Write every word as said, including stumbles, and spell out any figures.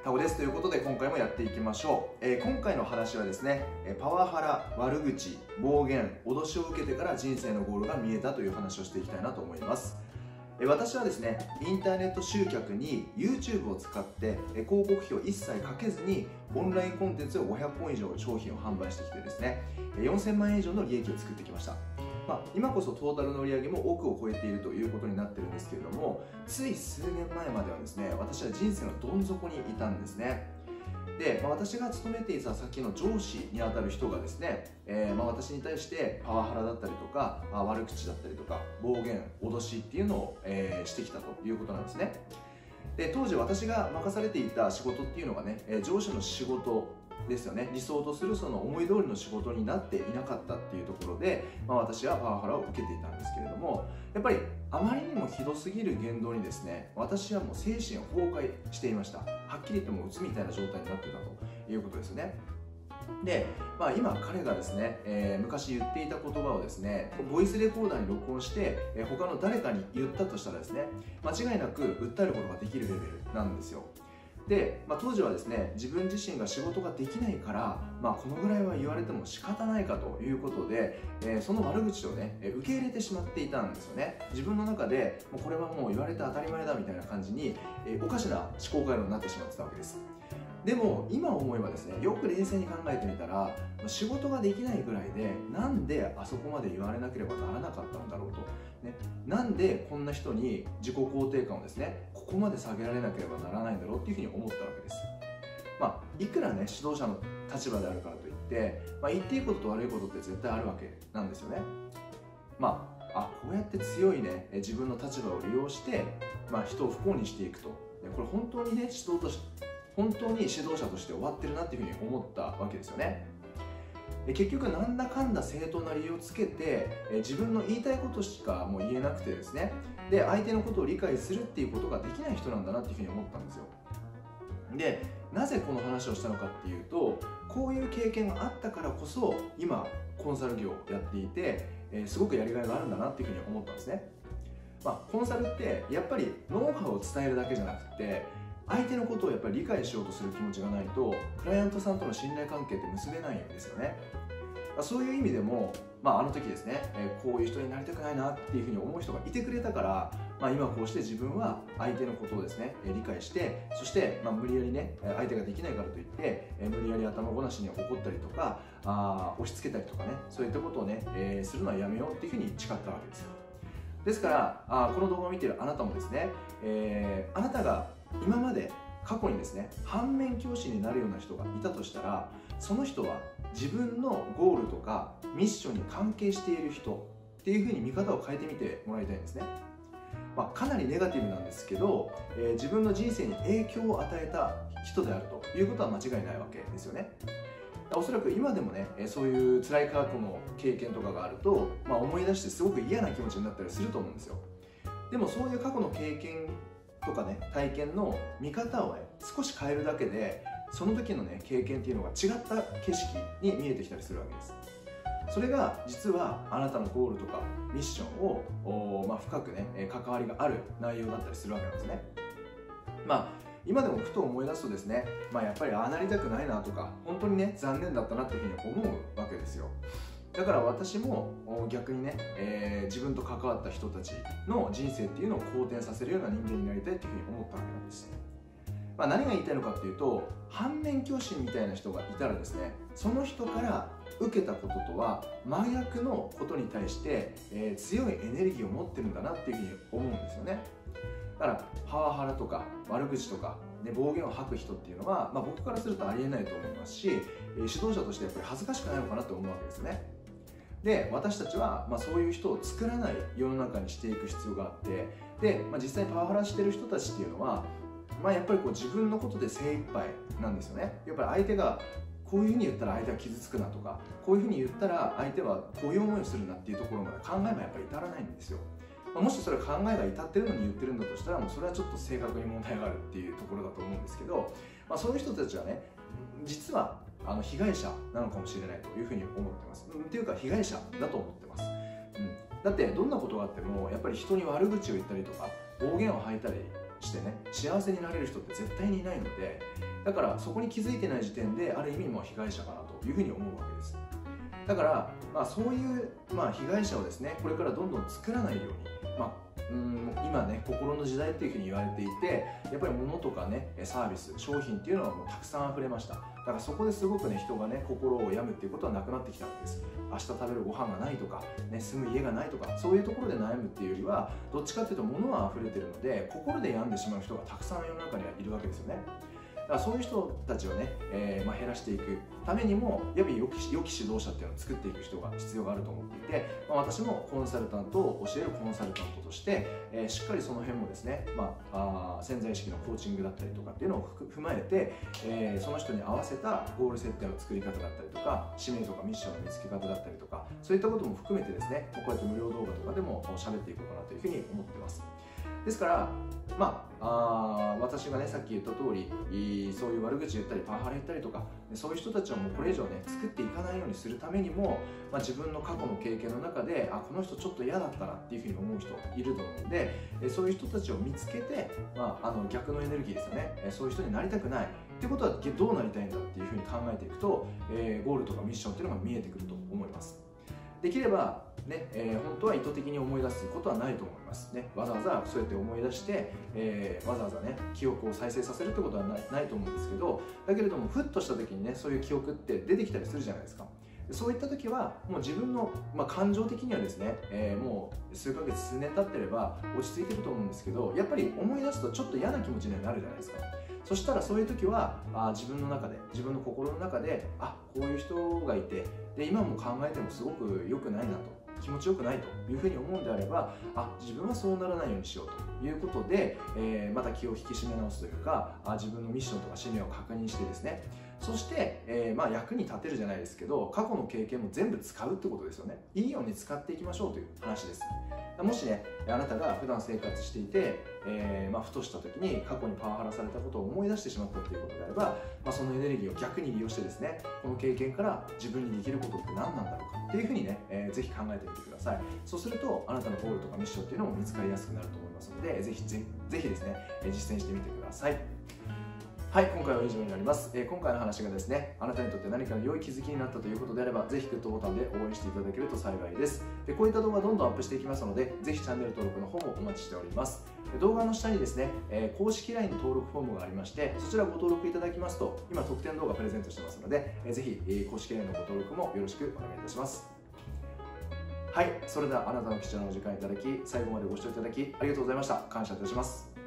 タコです。ということで今回もやっていきましょう。えー、今回の話はですね、パワハラ、悪口、暴言、脅しを受けてから人生のゴールが見えたという話をしていきたいなと思います。えー、私はですね、インターネット集客に YouTube を使って、えー、広告費を一切かけずにオンラインコンテンツをごひゃっぽん以上商品を販売してきてですね、よんせんまんえん以上の利益を作ってきました。まあ、今こそトータルの売り上げも億を超えているということになってるんですけれども、つい数年前まではですね、私は人生のどん底にいたんですね。で、まあ、私が勤めていた先の上司にあたる人がですね、えー、まあ私に対してパワハラだったりとか、まあ、悪口だったりとか暴言、脅しっていうのを、えー、してきたということなんですね。で、当時私が任されていた仕事っていうのがね、上司の仕事ですよね。理想とするその思い通りの仕事になっていなかったっていうところで、まあ、私はパワハラを受けていたんですけれども、やっぱりあまりにもひどすぎる言動にですね、私はもう精神崩壊していました。はっきり言ってもうつみたいな状態になっていたということですね。で、まあ、今彼がですね、えー、昔言っていた言葉をですね、ボイスレコーダーに録音して、えー、他の誰かに言ったとしたらですね、間違いなく訴えることができるレベルなんですよ。で、まあ、当時はですね、自分自身が仕事ができないから、まあ、このぐらいは言われても仕方ないかということで、えー、その悪口をね、受け入れてしまっていたんですよね。自分の中でもうこれはもう言われて当たり前だみたいな感じに、えー、おかしな思考回路になってしまってたわけです。でも今思えばですね、よく冷静に考えてみたら、仕事ができないぐらいでなんであそこまで言われなければならなかったんだろうと、ね、なんでこんな人に自己肯定感をですね、ここまで下げられなければならないんだろうっていうふうに思ったわけです。まあ、いくらね、指導者の立場であるからといって、まあ、言っていいことと悪いことって絶対あるわけなんですよね。まあ、あこうやって強いね、自分の立場を利用して、まあ、人を不幸にしていくと、これ本当にね、指導として本当に指導者として終わってるなっていうふうに思ったわけですよね。結局なんだかんだ正当な理由をつけて自分の言いたいことしかもう言えなくてですね、で相手のことを理解するっていうことができない人なんだなっていうふうに思ったんですよ。で、なぜこの話をしたのかっていうと、こういう経験があったからこそ今コンサル業をやっていて、えー、すごくやりがいがあるんだなっていうふうに思ったんですね。まあ、コンサルってやっぱりノウハウを伝えるだけじゃなくて、相手のことをやっぱり理解しようとする気持ちがないとクライアントさんとの信頼関係って結べないんですよね。そういう意味でも、まあ、あの時ですね、えー、こういう人になりたくないなっていうふうに思う人がいてくれたから、まあ、今こうして自分は相手のことをですね、えー、理解して、そして、まあ、無理やりね、相手ができないからといって、えー、無理やり頭ごなしに怒ったりとか、あ押し付けたりとかね、そういったことをね、えー、するのはやめようっていうふうに誓ったわけですよ。ですからあこの動画を見ているあなたもですね、えー、あなたが今まで過去にですね、反面教師になるような人がいたとしたら、その人は自分のゴールとかミッションに関係している人っていうふうに見方を変えてみてもらいたいんですね。まあ、かなりネガティブなんですけど、えー、自分の人生に影響を与えた人であるということは間違いないわけですよね。おそらく今でもね、そういう辛い過去の経験とかがあると、まあ、思い出してすごく嫌な気持ちになったりすると思うんですよ。でもそういう過去の経験とかね、体験の見方をね、少し変えるだけで、その時のね、経験っていうのが違った景色に見えてきたりするわけです。それが実はあなたのゴールとかミッションを、まあ、深くね、関わりがある内容だったりするわけなんですね。まあ今でもふと思い出すとですね、まあ、やっぱりああなりたくないなとか、本当にね、残念だったなというふうに思うわけですよ。だから私も逆にね、えー、自分と関わった人たちの人生っていうのを好転させるような人間になりたいというふうに思ったわけなんです。まあ、何が言いたいのかっていうと、反面教師みたいな人がいたらですね、その人から受けたこととは真逆のことに対して、えー、強いエネルギーを持ってるんだなっていうふうに思うんですよね。だからパワハラとか悪口とか、ね、暴言を吐く人っていうのは、まあ、僕からするとありえないと思いますし、指導者としてやっぱり恥ずかしくないのかなと思うわけですね。で、私たちは、まあ、そういう人を作らない世の中にしていく必要があって、で、まあ、実際にパワハラしてる人たちっていうのは、まあ、やっぱりこう自分のことで精一杯なんですよね。やっぱり相手がこういうふうに言ったら相手は傷つくなとか、こういうふうに言ったら相手はこういう思いをするなっていうところまで考えがやっぱり至らないんですよ。もしそれ考えが至ってるのに言ってるんだとしたら、もうそれはちょっと正確に問題があるっていうところだと思うんですけど、まあ、そういう人たちはね、実はあの被害者なのかもしれないというふうに思ってます。っていうか被害者だと思ってます。うん、だってどんなことがあってもやっぱり人に悪口を言ったりとか暴言を吐いたりしてね幸せになれる人って絶対にいないので、だからそこに気づいてない時点である意味もう被害者かなというふうに思うわけです。だから、まあ、そういう、まあ、被害者をですねこれからどんどん作らないように、まあ、うん今ね心の時代っていうふうに言われていて、やっぱり物とかねサービス商品っていうのはもうたくさん溢れました。だからそこですごくね人がね心を病むっていうことはなくなってきたわけです。明日食べるご飯がないとか、ね、住む家がないとか、そういうところで悩むっていうよりはどっちかっていうと物は溢れてるので心で病んでしまう人がたくさん世の中にはいるわけですよね。だからそういう人たちをね、えーまあ、減らしていくためにもやっぱり良き、良き指導者っていうのを作っていく人が必要があると思っていて、まあ、私もコンサルタントを教えるコンサルタントとして、えー、しっかりその辺もですね、まあ、あ潜在意識のコーチングだったりとかっていうのを踏まえて、えー、その人に合わせたゴール設定の作り方だったりとか使命とかミッションの見つけ方だったりとか、そういったことも含めてですねこうやって無料動画とかでも喋っていこうかなというふうに思ってます。ですから、まあ、あ私がねさっき言った通りそういう悪口言ったりパワハラ言ったりとかそういう人たちをもうこれ以上ね作っていかないようにするためにも、まあ、自分の過去の経験の中であこの人ちょっと嫌だったなっていうふうに思う人いると思うんで、そういう人たちを見つけて、まあ、あの逆のエネルギーですよね、そういう人になりたくないってことはどうなりたいんだっていうふうに考えていくと、えー、ゴールとかミッションっていうのが見えてくると思います。できればね、えー、本当は意図的に思い出すことはないと思いますね。わざわざそうやって思い出して、えー、わざわざね記憶を再生させるってことはない、ないと思うんですけど、だけれどもふっとした時にねそういう記憶って出てきたりするじゃないですか。そういった時はもう自分の、まあ、感情的にはですね、えー、もう数ヶ月数年経ってれば落ち着いてると思うんですけど、やっぱり思い出すとちょっと嫌な気持ちにはなるじゃないですか。そしたらそういう時はあ自分の中で自分の心の中であこういう人がいてで今も考えてもすごく良くないなと気持ちよくないというふうに思うんであればあ自分はそうならないようにしようということで、えー、また気を引き締め直すというかあ自分のミッションとか使命を確認してですね、そして、えーまあ、役に立てるじゃないですけど過去の経験も全部使うってことですよね。いいように使っていきましょうという話です。もしねあなたが普段生活していて、えーまあ、ふとした時に過去にパワハラされたことを思い出してしまったということであれば、まあ、そのエネルギーを逆に利用してですねこの経験から自分にできることって何なんだろうかっていうふうにね、えー、ぜひ考えてみてください。そうするとあなたのゴールとかミッションっていうのも見つかりやすくなると思いますのでぜひぜぜひですね実践してみてください。はい、今回は以上になります、えー、今回の話がですねあなたにとって何かの良い気づきになったということであればぜひグッドボタンで応援していただけると幸いです。でこういった動画どんどんアップしていきますのでぜひチャンネル登録の方もお待ちしております。で動画の下にですね、えー、公式 ライン の登録フォームがありましてそちらご登録いただきますと今特典動画プレゼントしてますので、えー、ぜひ、えー、公式 ライン のご登録もよろしくお願いいたします。はい、それではあなたの貴重なお時間いただき最後までご視聴いただきありがとうございました。感謝いたします。